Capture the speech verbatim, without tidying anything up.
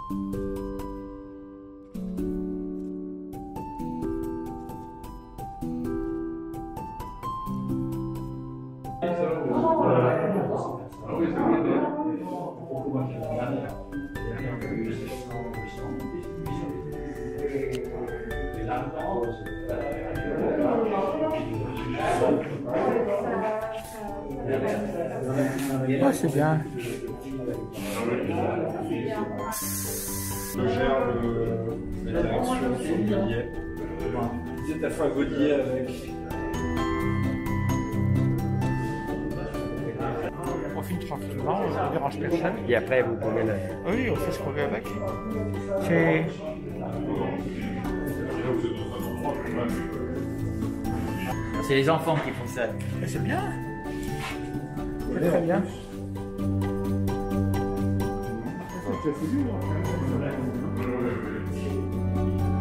Ah, c'est bien. Je gère le, la direction sur le Godillet. Tu sais, t'as fait un Godillet avec. On filme tranquillement, on ne dérange personne. Et après, vous prenez le... Oui, on fait ce qu'on veut avec. C'est... C'est les enfants qui font ça. C'est bien. C'est très bien. C'est